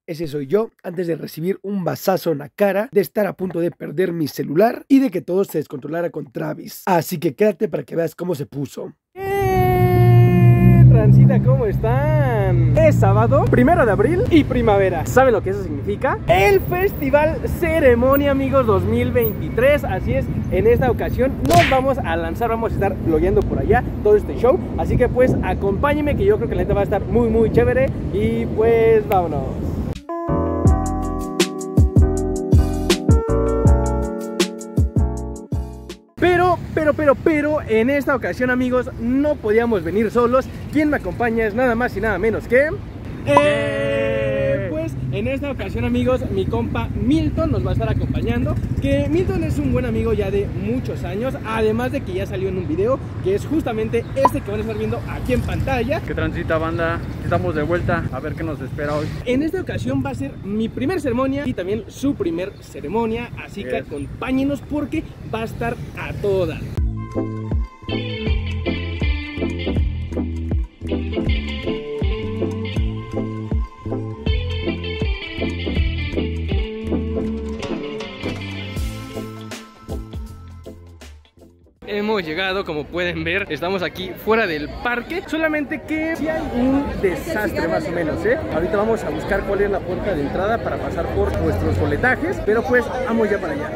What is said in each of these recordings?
ese soy yo antes de recibir un bazazo en la cara, de estar a punto de perder mi celular y de que todo se descontrolara con Travis. Así que quédate para que veas cómo se puso. Transita, ¿cómo están? Es sábado, 1 de abril y primavera. ¿Saben lo que eso significa? El Festival Ceremonia, amigos, 2023. Así es, en esta ocasión nos vamos a lanzar, vamos a estar vlogueando por allá todo este show. Así que pues acompáñenme, que yo creo que la neta va a estar muy chévere. Y pues vámonos. Pero en esta ocasión, amigos, no podíamos venir solos. Quien me acompaña es nada más y nada menos que... Pues en esta ocasión, amigos, mi compa Milton nos va a estar acompañando. Que Milton es un buen amigo ya de muchos años, además de que ya salió en un video, que es justamente este que van a estar viendo aquí en pantalla. Que transita, banda, estamos de vuelta, a ver qué nos espera hoy. En esta ocasión va a ser mi primer ceremonia y también su primer ceremonia, así que acompáñenos porque va a estar a toda. Hemos llegado, como pueden ver, estamos aquí fuera del parque, solamente que sí hay un desastre más o menos, Ahorita vamos a buscar cuál es la puerta de entrada para pasar por nuestros boletajes, pero pues vamos ya para allá.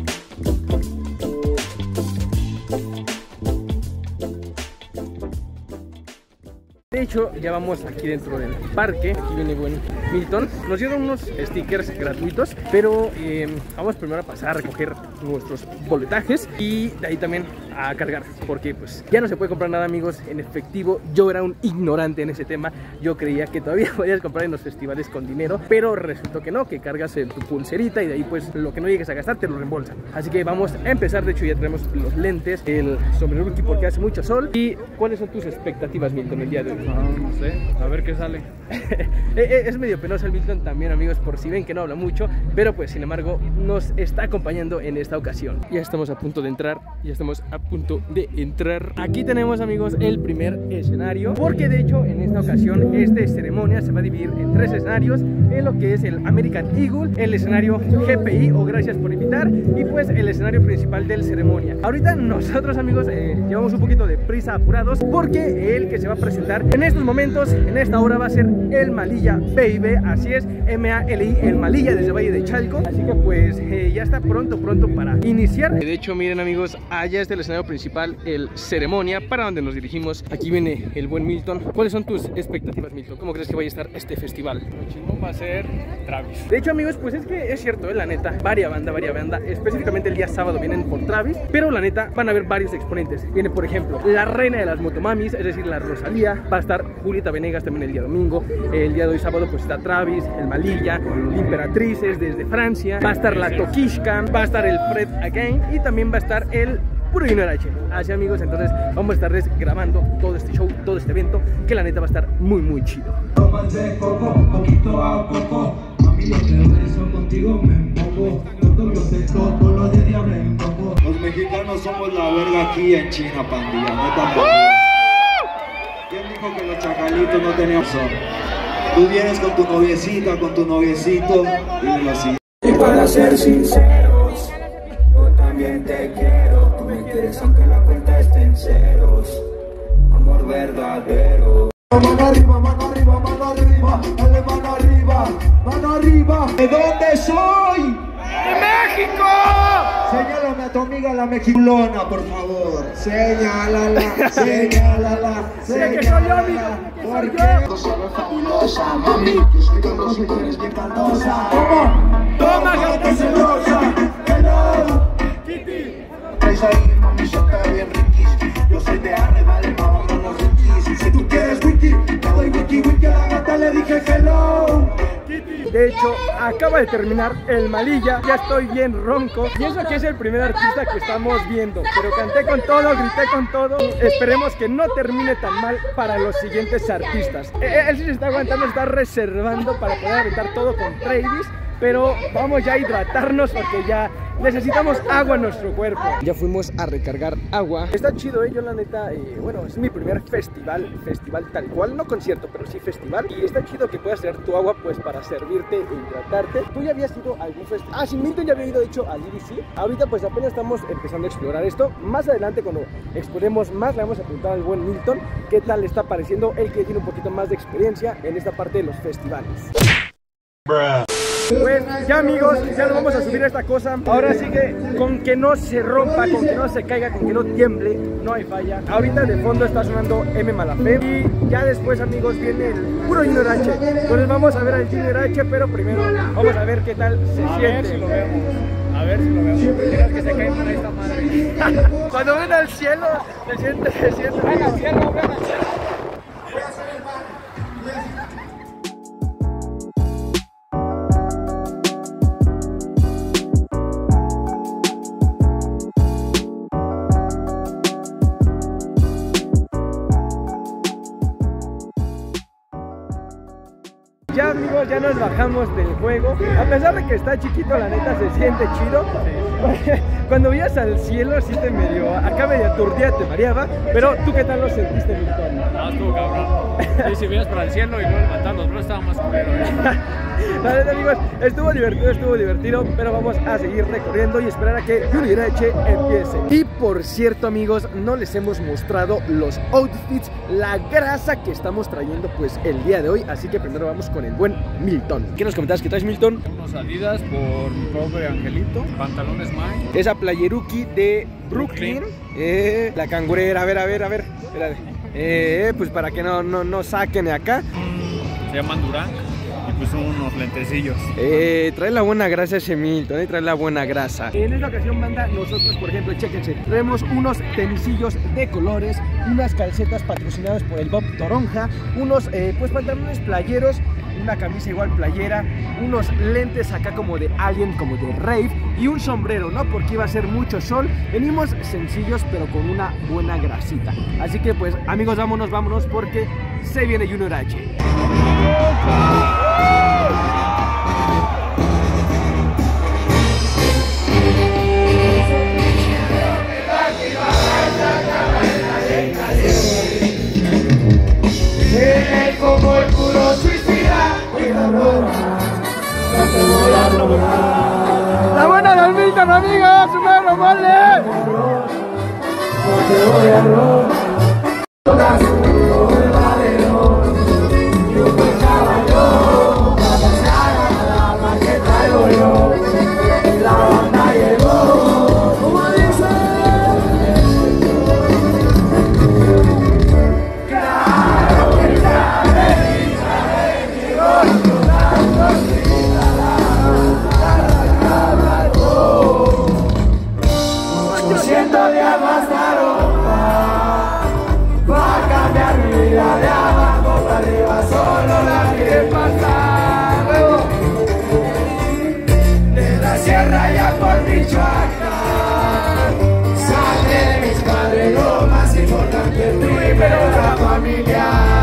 De hecho, ya vamos aquí dentro del parque. Aquí viene buen Milton. Nos dieron unos stickers gratuitos, pero vamos primero a pasar a recoger nuestros boletajes y de ahí también a cargar, porque pues ya no se puede comprar nada, amigos, en efectivo. Yo era un ignorante en ese tema. Yo creía que todavía podías comprar en los festivales con dinero, pero resultó que no, que cargas en tu pulserita y de ahí pues lo que no llegues a gastar te lo reembolsan. Así que vamos a empezar. De hecho, ya tenemos los lentes, el sombreruki porque hace mucho sol. ¿Y cuáles son tus expectativas, Milton, el día de hoy? No sé, a ver qué sale. Es medio penoso el Milton también, amigos, por si ven que no habla mucho, pero pues sin embargo nos está acompañando en esta ocasión. Ya estamos a punto de entrar, Aquí tenemos, amigos, el primer escenario, porque de hecho en esta ocasión esta ceremonia se va a dividir en 3 escenarios, en lo que es el American Eagle, el escenario GPI o Gracias por Invitar y pues el escenario principal del ceremonia. Ahorita nosotros, amigos, llevamos un poquito de prisa, apurados, porque el que se va a presentar en estos momentos, en esta hora, va a ser el Malilla Baby. Así es, M-A-L-I, el Malilla, desde Valle de Chalco. Así que pues ya está pronto para iniciar. De hecho, miren, amigos, allá está el escenario principal, el ceremonia, para donde nos dirigimos. Aquí viene el buen Milton. ¿Cuáles son tus expectativas, Milton? ¿Cómo crees que vaya a estar este festival? Lo chingón va a ser Travis. De hecho, amigos, pues es que es cierto, la neta, varia banda, específicamente el día sábado vienen por Travis, pero la neta van a haber varios exponentes. Viene, por ejemplo, la reina de las motomamis, es decir, la Rosalía. Va a estar Julieta Venegas también el día domingo. El día de hoy sábado pues está Travis, el Malilla, Imperatrices desde Francia. Va a estar la Tokishka, va a estar el Fred Again y también va a estar el Puro Dinero H. Así, amigos, entonces vamos a estarles grabando todo este show, todo este evento, que la neta va a estar muy chido. Poquito a poco, mami, lo que beso contigo me embobo. Todo lo de todo lo de diablo me embobo. Los mexicanos somos la verga aquí en China, pandilla, neta. ¿Quién dijo que los chacalitos no tenían son? Tú vienes con tu noviecita, con tu noviecito, dímelo así. Y para ser sinceros, yo también te quiero. Tú me quieres aunque la cuenta esté en ceros. Amor verdadero. Mano arriba, mano arriba, mano arriba, dale mano arriba, mano arriba. ¿De dónde soy? ¡De México! Señálame a tu amiga la mexicana, por favor. Señálala, señálala, señálala. ¿Por qué? No sabes fabulosa, mami. Yo soy Carlos y tú eres bien cantosa. ¿Cómo? Toma, gata celosa. Hello, Kitty. Traes ahí, mami, se te bien riquis. Yo soy de arre, vale, vámonos riquis. Si tú quieres wiki, te doy wiki, a la gata le dije hello. De hecho, acaba de terminar el Malilla, ya estoy bien ronco. Pienso que es el primer artista que estamos viendo, pero canté con todo, grité con todo. Esperemos que no termine tan mal para los siguientes artistas. Él sí se está aguantando, está reservando para poder aventar todo con Travis. pero vamos ya a hidratarnos porque ya necesitamos agua en nuestro cuerpo. Ya fuimos a recargar agua. Está chido, yo la neta, bueno, es mi primer festival tal cual, no concierto, pero sí festival. Y está chido que puedas traer tu agua pues para servirte e hidratarte. ¿Tú ya habías ido a algún festival? Ah, sí, Milton ya había ido de hecho al EDC. Ahorita pues apenas estamos empezando a explorar esto. Más adelante cuando exploremos más le vamos a preguntar al buen Milton qué tal le está pareciendo, él que tiene un poquito más de experiencia en esta parte de los festivales. Pues ya amigos, ya nos vamos a subir a esta cosa. Ahora sí que con que no se rompa, con que no se caiga, con que no tiemble, no hay falla. Ahorita de fondo está sonando M Malafé. Y ya después amigos viene el puro Junior H. Entonces vamos a ver al Junior H, pero primero vamos a ver qué tal se siente. A ver si lo vemos. A ver si lo vemos. Tienes que se cae por esta madre. Cuando ven al cielo, se siente. Ven al cielo, ven al cielo. Ya amigos, ya nos bajamos del juego. A pesar de que está chiquito, la neta se siente chido. Cuando veías al cielo sí te medio, acá medio aturdía, te mareaba. Pero ¿tú qué tal lo sentiste, Milton? No, estuvo cabrón. Sí, si veías para el cielo y luego levantando los brazos estaba más culero. La verdad amigos, estuvo divertido, pero vamos a seguir recorriendo y esperar a que Junior H empiece. Y por cierto amigos, no les hemos mostrado los outfits, la grasa que estamos trayendo pues el día de hoy, así que primero vamos con el buen Milton. ¿Qué nos comentabas que traes, Milton? Unos Adidas por mi pobre angelito, pantalones Mike. Esa playeruki de Brooklyn, la cangurera, a ver, espérate. Pues para que no saquen de acá. Se llaman Durán. Y pues unos lentecillos. Trae la buena grasa ese Milton, trae la buena grasa. En esta ocasión, banda, nosotros, por ejemplo, chéquense, traemos unos tenisillos de colores, unas calcetas patrocinadas por el Bob Toronja, unos pues pantalones playeros, una camisa igual playera, unos lentes acá como de alien, como de rave, y un sombrero, ¿no? Porque iba a ser mucho sol. Venimos sencillos pero con una buena grasita. Así que pues amigos, vámonos porque se viene Junior H. Como el culo suicida, no te voy a robar. La buena del Milton, amigos, un perro, vale. No te voy a robar. Todas un valerón y un buen caballo para pasar a la más que traigo yo. La banda llegó, como dice. Claro que siento de abastaron va a cambiar mi vida de abajo para arriba, solo la quiere pasar de la sierra ya por Michoacán, sangre de mis padres, lo más importante, primero la familia.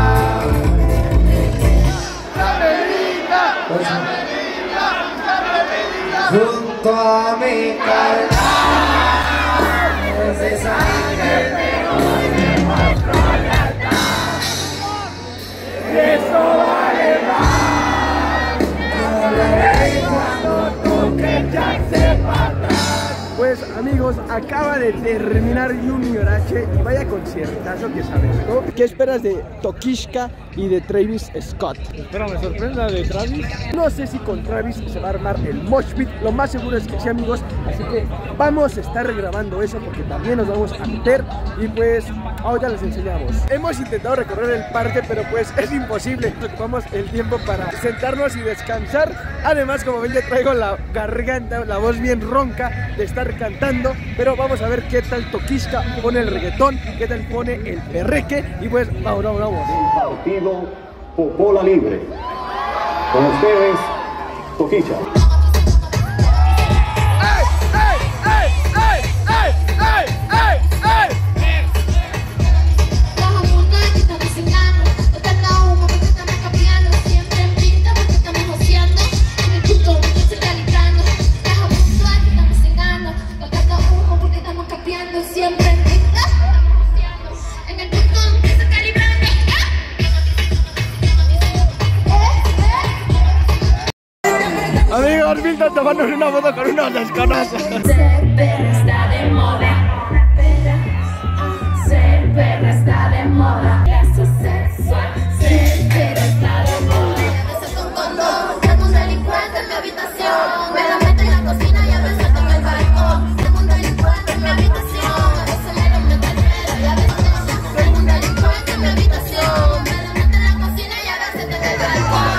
Junto a mi carnal de sangre, pero demostró lealtad. Eso vale más. No le cuando tú que echarse para atrás. Pues amigos, acaba de terminar Junior H y vaya conciertazo que sabes, ¿no? ¿Qué esperas de Tokishka y de Travis Scott? Espera, me sorprende de Travis. No sé si con Travis se va a armar el mosh pit, lo más seguro es que sí amigos, así que vamos a estar grabando eso porque también nos vamos a meter y pues ahora les enseñamos. Hemos intentado recorrer el parque pero pues es imposible, ocupamos el tiempo para sentarnos y descansar. Además, como ven, ya traigo la garganta, la voz bien ronca de estar cantando, pero vamos a ver qué tal Tokishka pone el reggaetón, qué tal pone el perreque y pues vamos. Partido por bola libre. Con ustedes, Tokishka. está tomando una foto con unos desconocidos. Ser perra está de moda. Ser perra está de moda. Clase sexual. Ser perra está de moda. A veces con condón. Tengo un delincuente en mi habitación. Me la meto en la cocina y a veces en el balcón. Tengo un delincuente en mi habitación. A veces me lo meto en el y a veces no. Tengo un delincuente en mi habitación. Me lo meto en la cocina y a veces en el balcón.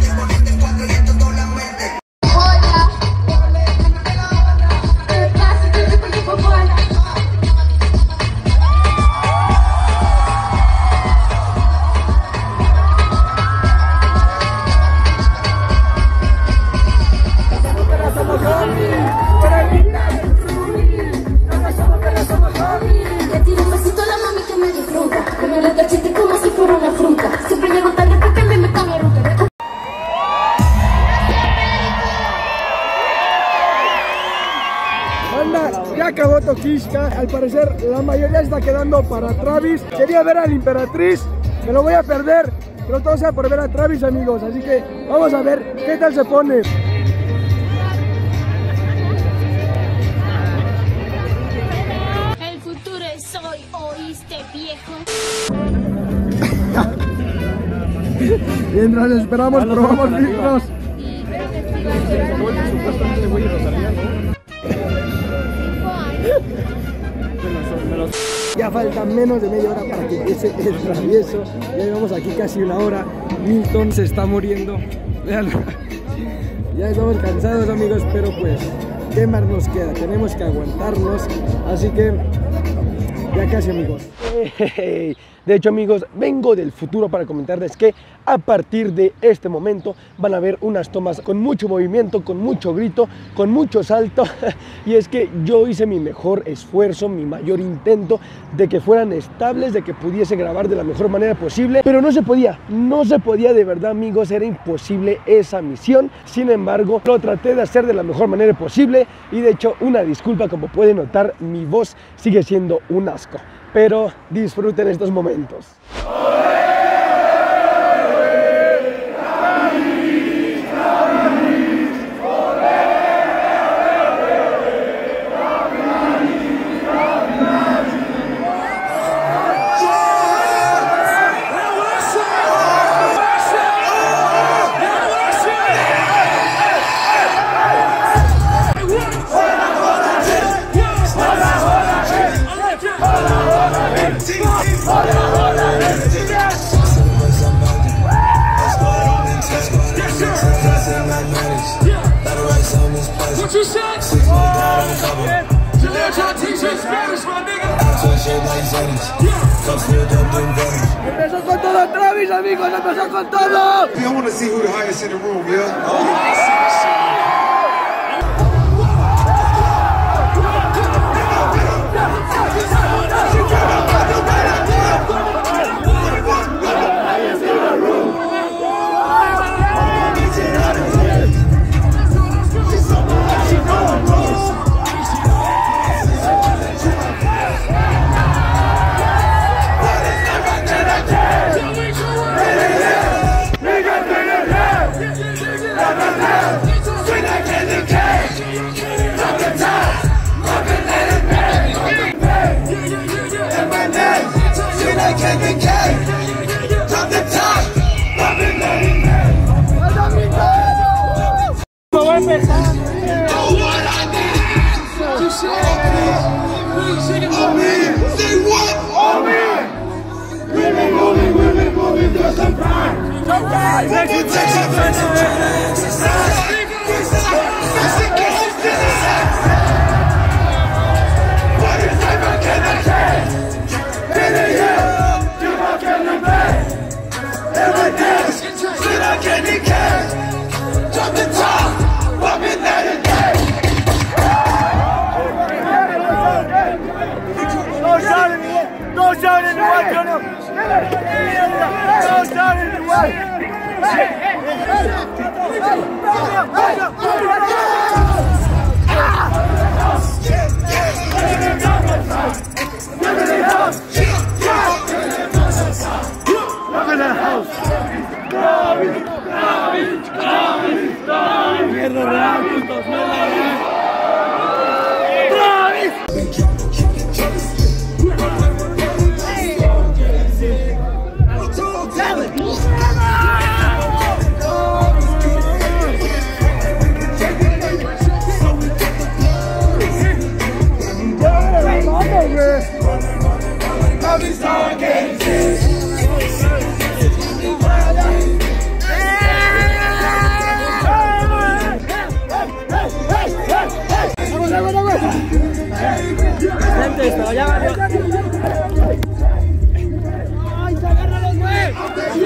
Ya acabó Toquilla, al parecer la mayoría está quedando para Travis. Quería ver a la Imperatriz, me lo voy a perder, pero todo sea por ver a Travis, amigos, así que vamos a ver qué tal se pone. El futuro es hoy, ¿oíste, viejo? Mientras esperamos, probamos filtros. Ya falta menos de media hora para que empiece el travieso. Ya llevamos aquí casi una hora. Milton se está muriendo. Veanlo. Ya estamos cansados, amigos, pero pues, ¿qué más nos queda? Tenemos que aguantarnos. Así que ya casi, amigos. De hecho, amigos, vengo del futuro para comentarles que a partir de este momento van a ver unas tomas con mucho movimiento, con mucho grito, con mucho salto. Y es que yo hice mi mejor esfuerzo, mi mayor intento de que fueran estables, de que pudiese grabar de la mejor manera posible, pero no se podía de verdad, amigos, era imposible esa misión. Sin embargo, lo traté de hacer de la mejor manera posible y de hecho, una disculpa, como pueden notar, mi voz sigue siendo un asco. Pero disfruten estos momentos. What you said? Empezó con todo Travis, amigos, empezó con todo. I want to see who the highest in the room, yeah? Mierda real, putos, mierda real. Gente, esto ya valió. ¡Ay, se agarra los güey!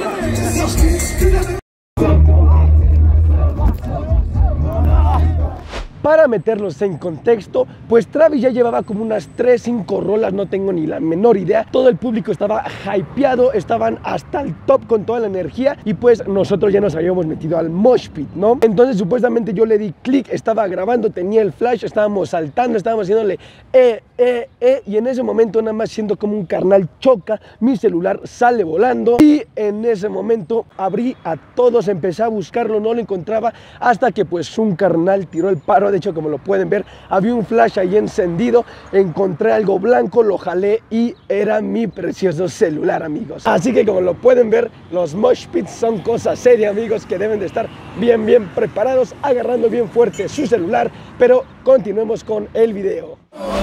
Para meterlos en contexto, pues Travis ya llevaba como unas 3-5 rolas, no tengo ni la menor idea. Todo el público estaba hypeado, estaban hasta el top con toda la energía y pues nosotros ya nos habíamos metido al mosh pit, ¿no? Entonces supuestamente yo le di clic, estaba grabando, tenía el flash, estábamos saltando, estábamos haciéndole y en ese momento nada más siendo como un carnal choca, mi celular sale volando y en ese momento abrí a todos, empecé a buscarlo, no lo encontraba hasta que pues un carnal tiró el paro. De hecho, como lo pueden ver, había un flash ahí encendido, encontré algo blanco, lo jalé y era mi precioso celular, amigos. Así que como lo pueden ver, los mosh pits son cosas serias, amigos, que deben de estar bien preparados, agarrando bien fuerte su celular, pero continuemos con el video.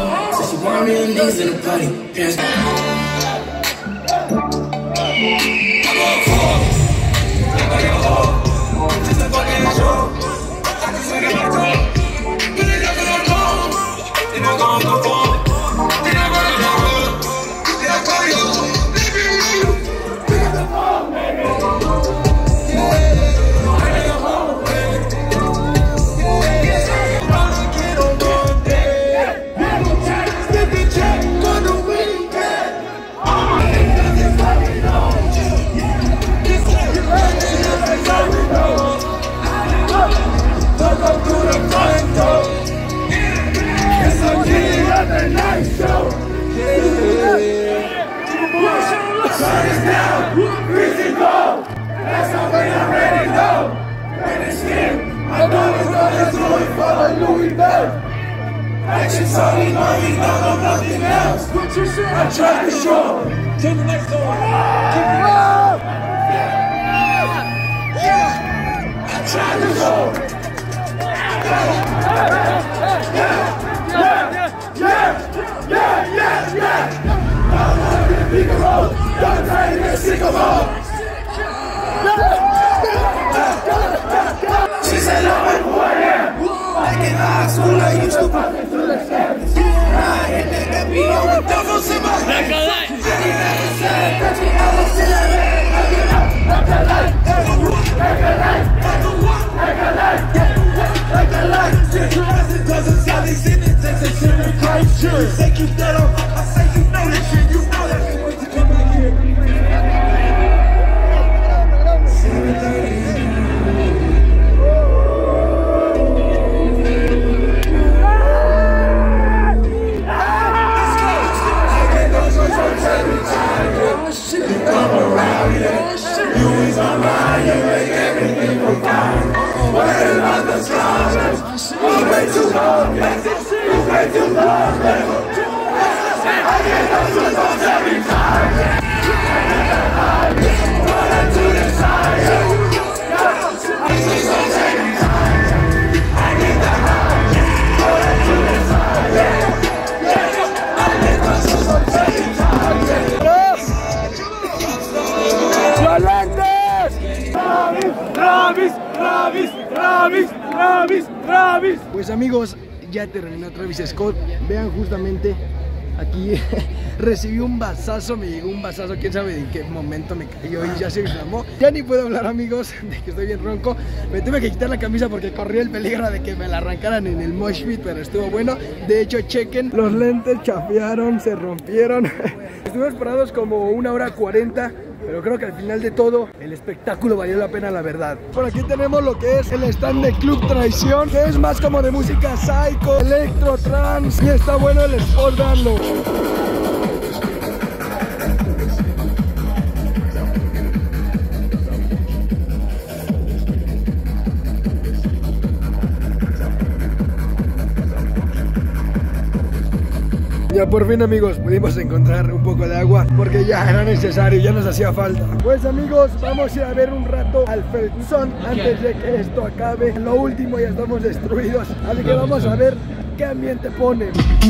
Pues amigos, ya terminó Travis Scott. Vean justamente aquí recibí un vasazo, me llegó un vasazo, quién sabe en qué momento me cayó y ya se inflamó. Ya ni puedo hablar, amigos, de que estoy bien ronco. Me tuve que quitar la camisa porque corría el peligro de que me la arrancaran en el mosh pit, pero estuvo bueno. De hecho, chequen, los lentes chafearon, se rompieron. Estuvimos parados como 1:40. Pero creo que al final de todo, el espectáculo valió la pena, la verdad. Por aquí tenemos lo que es el stand de Club Traición, que es más como de música psycho, electro, trance, y está bueno el spot, darlo. Ya por fin, amigos, pudimos encontrar un poco de agua porque ya era necesario, ya nos hacía falta. Pues, amigos, vamos a ir a ver un rato al Feltzón antes de que esto acabe. Lo último, ya estamos destruidos, así que vamos a ver qué ambiente pone.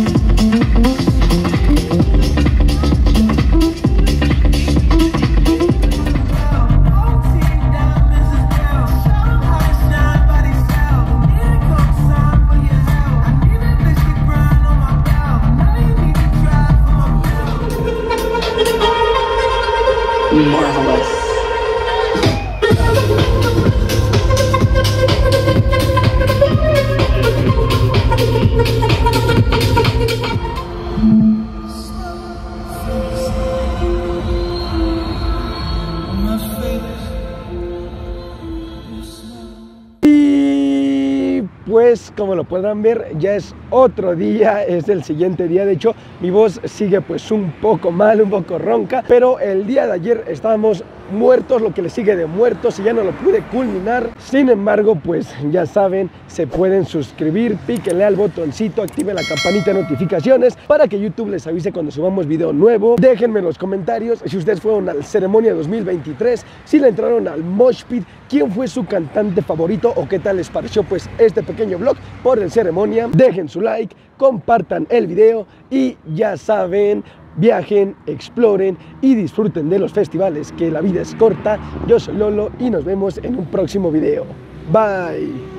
Pues como lo podrán ver, ya es otro día, es el siguiente día. De hecho, mi voz sigue pues un poco mal, un poco ronca, pero el día de ayer estábamos muertos, lo que le sigue de muertos, y ya no lo pude culminar. Sin embargo, pues ya saben, se pueden suscribir, píquenle al botoncito, activen la campanita de notificaciones para que YouTube les avise cuando subamos video nuevo. Déjenme en los comentarios si ustedes fueron al Ceremonia 2023, si le entraron al Mosh Pit, quién fue su cantante favorito o qué tal les pareció pues este pequeño vlog por el Ceremonia. Dejen su like, compartan el video y ya saben, viajen, exploren y disfruten de los festivales, que la vida es corta. Yo soy Lolo y nos vemos en un próximo video. Bye.